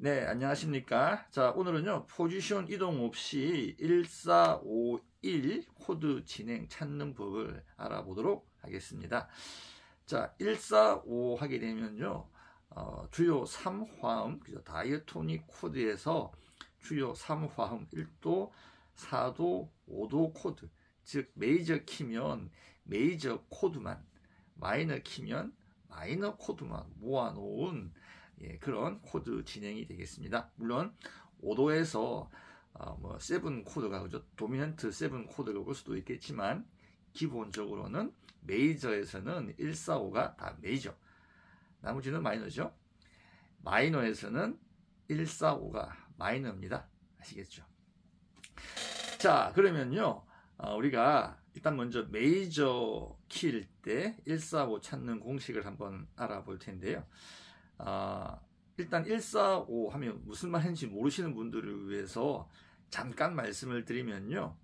네, 안녕하십니까. 자, 오늘은요, 포지션 이동 없이 1451 코드 진행 찾는 법을 알아보도록 하겠습니다. 자, 145 하게 되면요, 주요 3화음, 그죠? 다이어토닉 코드에서 주요 3화음 1도, 4도, 5도 코드, 즉, 메이저 키면 메이저 코드만, 마이너 키면 마이너 코드만 모아놓은 그런 코드 진행이 되겠습니다. 물론 5도에서 7 코드가 그죠? 도미넌트 7 코드가 올 수도 있겠지만 기본적으로는 메이저에서는 145가 다 메이저, 나머지는 마이너죠. 마이너에서는 145가 마이너입니다. 아시겠죠? 자, 그러면요, 우리가 일단 먼저 메이저 키일 때 145 찾는 공식을 한번 알아볼 텐데요. 일단 145 하면 무슨 말인지 모르시는 분들을 위해서 잠깐 말씀을 드리면요,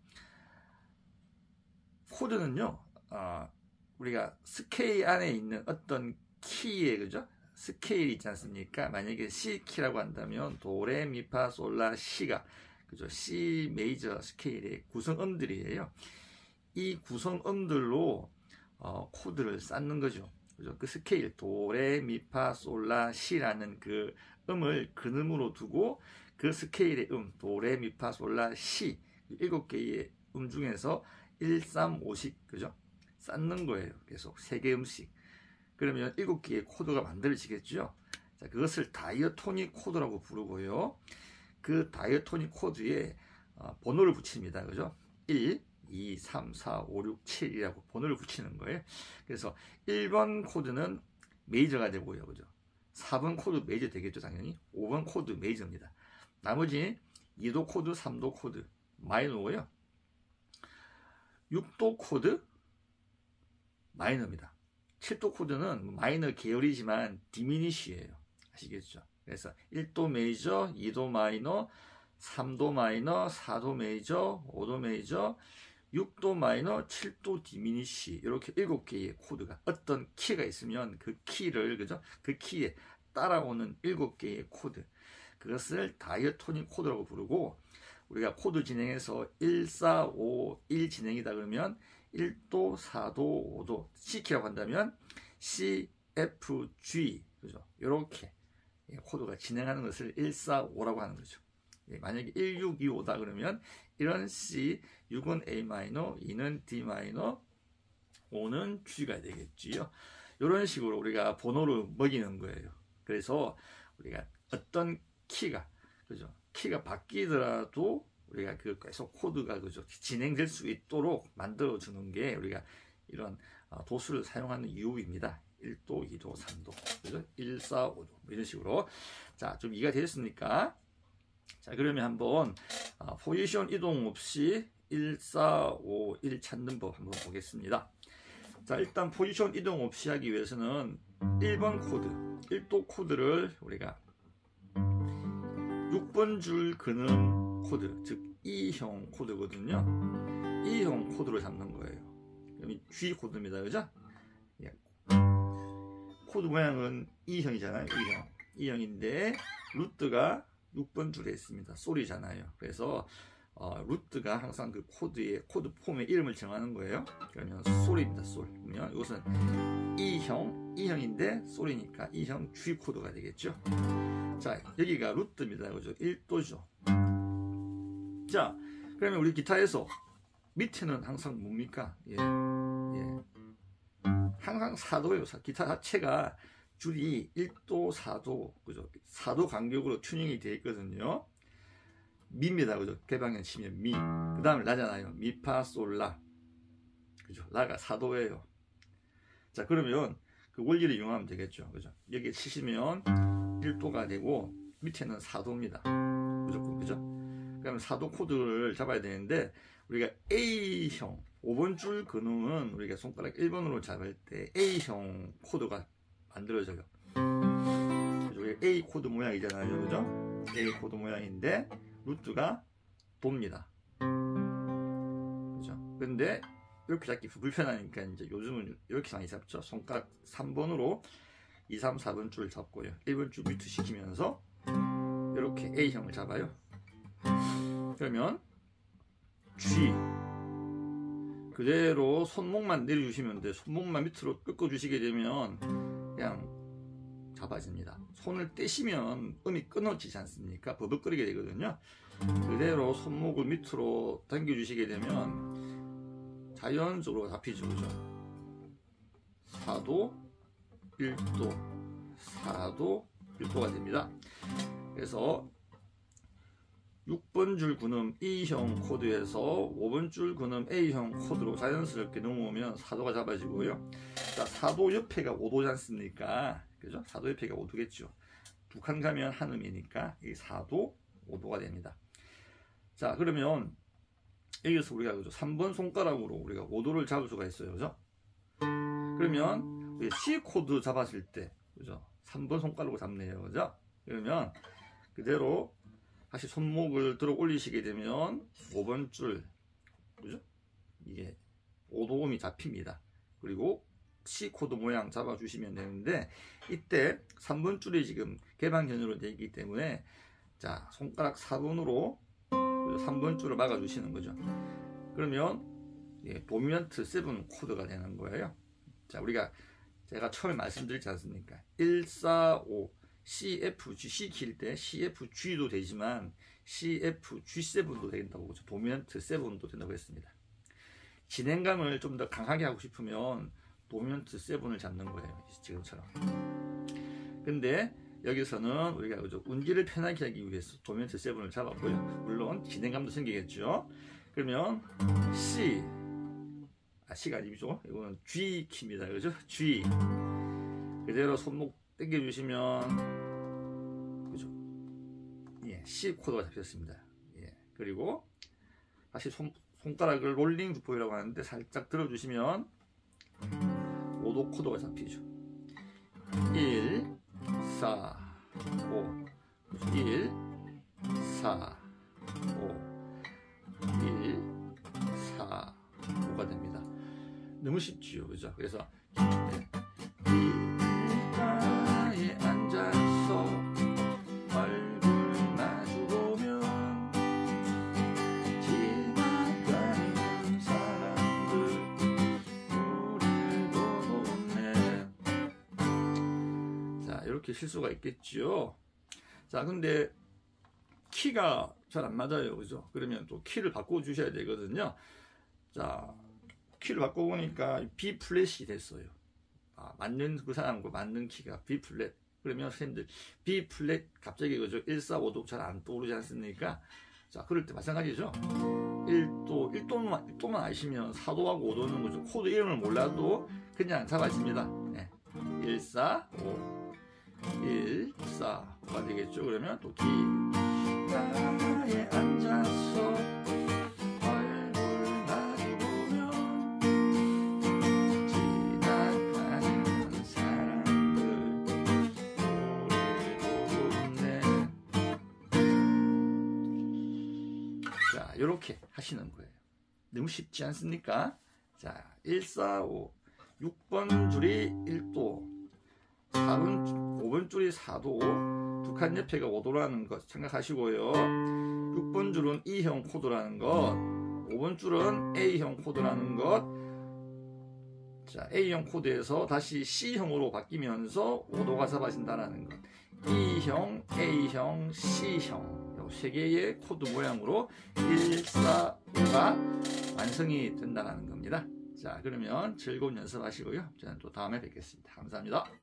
코드는요, 우리가 스케일 안에 있는 어떤 키에, 그죠? 스케일이 있지 않습니까? 만약에 C키라고 한다면 도레미파솔라시가, 그죠? C 메이저 스케일의 구성음들이에요. 이 구성음들로 코드를 쌓는 거죠. 그죠? 그 스케일 도레미파솔라시라는 그 음을 근음으로 두고 그 스케일의 도레미파솔라시 7개의 음 중에서 1, 3, 5씩 그죠? 쌓는 거예요. 계속 3개 음씩. 그러면 7개의 코드가 만들어지겠죠. 자, 그것을 다이어토닉 코드라고 부르고요. 그 다이어토닉 코드에 번호를 붙입니다. 그죠? 1, 2, 3, 4, 5, 6, 7이라고 번호를 붙이는 거예요. 그래서 1번 코드는 메이저가 되고요. 그죠? 4번 코드 메이저 되겠죠, 당연히. 5번 코드 메이저입니다. 나머지 2도 코드, 3도 코드 마이너고요. 6도 코드 마이너입니다. 7도 코드는 마이너 계열이지만 디미니쉬예요. 아시겠죠? 그래서 1도 메이저, 2도 마이너, 3도 마이너, 4도 메이저, 5도 메이저, 6도 마이너, 7도 디미니쉬, 이렇게 7개의 코드가, 어떤 키가 있으면 그 키를, 그죠? 그 키에 따라오는 7개의 코드, 그것을 다이어토닉 코드라고 부르고, 우리가 코드 진행해서 1, 4, 5, 1 진행이다 그러면 1도, 4도, 5도, C키라고 한다면 C, F, G, 그죠? 이렇게 코드가 진행하는 것을 145라고 하는 거죠. 만약에 1625다 그러면 이런 C, 6은 A 마이너, 2는 D 마이너, 5는 G가 되겠지요. 이런 식으로 우리가 번호를 먹이는 거예요. 그래서 우리가 어떤 키가, 그죠? 키가 바뀌더라도 우리가 그 계속 코드가, 그죠? 진행될 수 있도록 만들어 주는 게 우리가 이런 도수를 사용하는 이유입니다. 1도, 2도, 3도, 그죠? 1, 4, 5도 이런 식으로. 자, 좀 이해가 되셨습니까? 자, 그러면 한번 포지션 이동 없이 1, 4, 5, 1 찾는 법 한번 보겠습니다. 자, 일단 포지션 이동 없이 하기 위해서는 1번 코드, 1도 코드를 우리가 6번 줄 근음 코드, 즉 E형 코드거든요. E형 코드로 잡는 거예요. 그럼 G 코드입니다. 그죠? 코드 모양은 E형이잖아요. E형인데 루트가 6번 줄에 있습니다. 솔이잖아요. 그래서 루트가 항상 그 코드의 코드 폼의 이름을 정하는 거예요. 그러면 솔입니다. 솔. 그러면 이것은 E형인데 솔이니까 E형 G 코드가 되겠죠. 자, 여기가 루트입니다. 그죠? 1도죠. 자, 그러면 우리 기타에서 밑에는 항상 뭡니까? 항상 4도예요. 기타 자체가 줄이 1도, 4도, 그죠? 4도 간격으로 튜닝이 되어 있거든요. 미입니다. 그죠? 개방현 치면 미. 그 다음에 라잖아요. 미, 파, 솔, 라. 그죠? 라가 4도예요. 자, 그러면 그 원리를 이용하면 되겠죠. 그죠? 여기 치시면 1도가 되고 밑에는 4도입니다. 무조건. 그죠? 그러면 4도 코드를 잡아야 되는데 우리가 A형 5번 줄 근음은 우리가 손가락 1번으로 잡을 때 A형 코드가 만들어져요. 그죠? A 코드 모양이잖아요. 그죠? A 코드 모양인데 루트가 돕니다. 그죠? 근데 이렇게 잡기 불편하니까 이제 요즘은 이렇게 많이 잡죠. 손가락 3번으로 2, 3, 4번 줄 잡고요. 1번 줄 뮤트 시키면서 이렇게 A형을 잡아요. 그러면 G 그대로 손목만 내려주시면 돼. 손목만 밑으로 꺾어주시게 되면 그냥 잡아집니다. 손을 떼시면 음이 끊어지지 않습니까? 버벅거리게 되거든요. 그대로 손목을 밑으로 당겨주시게 되면 자연적으로 잡히죠. 그죠? 4도, 1도, 4도, 1도가 됩니다. 그래서 6번 줄 근음 E형 코드에서 5번 줄 근음 A형 코드로 자연스럽게 넘어오면 4도가 잡아지고요. 자, 4도 옆에가 5도지 않습니까? 그죠? 4도 옆에가 5도겠죠. 두 칸 가면 한 음이니까 이 4도, 5도가 됩니다. 자, 그러면 여기서 우리가 그죠? 3번 손가락으로 우리가 5도를 잡을 수가 있어요. 그죠? 그러면 C 코드 잡았을 때 그죠? 3번 손가락으로 잡네요. 그죠? 그러면 그대로 다시 손목을 들어 올리시게 되면 5번 줄, 그죠? 이게 5도음이 잡힙니다. 그리고 C 코드 모양 잡아주시면 되는데, 이때 3번 줄이 지금 개방현으로 되어 있기 때문에, 자, 손가락 4번으로 3번 줄을 막아주시는 거죠. 그러면, 예, 도미넌트 7 코드가 되는 거예요. 자, 제가 처음에 말씀드렸지 않습니까? 1, 4, 5. CFG, C 길 때 CFG도 되지만 CFG7도 된다고 그죠? 도미넌트 7도 된다고 했습니다. 진행감을 좀 더 강하게 하고 싶으면 도미넌트 7을 잡는 거예요. 지금처럼. 근데 여기서는 우리가 그죠? 운지를 편하게 하기 위해서 도미넌트 7을 잡았고요. 물론 진행감도 생기겠죠. 그러면 C가 아니죠. 이거는 G 키입니다. 그죠? G. 그대로 손목 당겨주시면 그죠? 예, C 코드가 잡혔습니다. 예, 그리고 다시 손가락을 롤링 주법이라고 하는데 살짝 들어주시면 5도 코드가 잡히죠. 1, 4, 5 1, 4, 5 1, 4, 5가 됩니다. 너무 쉽지요. 그죠? 그래서 네. 앉아서 얼굴 마주보면 지나가는 사람들 우리를 보고 웃네. 자, 이렇게 실수가 있겠죠. 자, 근데 키가 잘 안 맞아요. 그죠? 그러면 또 키를 바꿔주셔야 되거든요. 자, 키를 바꿔보니까 B 플랫이 됐어요. 맞는 그 사람과 맞는 키가 B 플랫. 그러면 선생님들 B 플랫 갑자기 그죠? 1, 4, 5도 잘 안 떠오르지 않습니까? 자, 그럴 때 마찬가지죠. 1도만 아시면 4도하고 5도는 그죠? 코드 이름을 몰라도 그냥 잡아집니다. 네. 1, 4, 5. 1, 4, 5가 되겠죠. 그러면 또 길가에 앉아서 이렇게 하시는 거예요. 너무 쉽지 않습니까? 자, 1, 4, 5 6번 줄이 1도 5번 줄이 4도 두 칸 옆에가 5도라는 것 생각하시고요. 6번 줄은 E형 코드라는 것 5번 줄은 A형 코드라는 것. 자, A형 코드에서 다시 C형으로 바뀌면서 5도가 잡아진다는 것. E형, A형, C형 세 개의 코드 모양으로 1, 4, 5가 완성이 된다는 겁니다. 자, 그러면 즐거운 연습하시고요. 저는 또 다음에 뵙겠습니다. 감사합니다.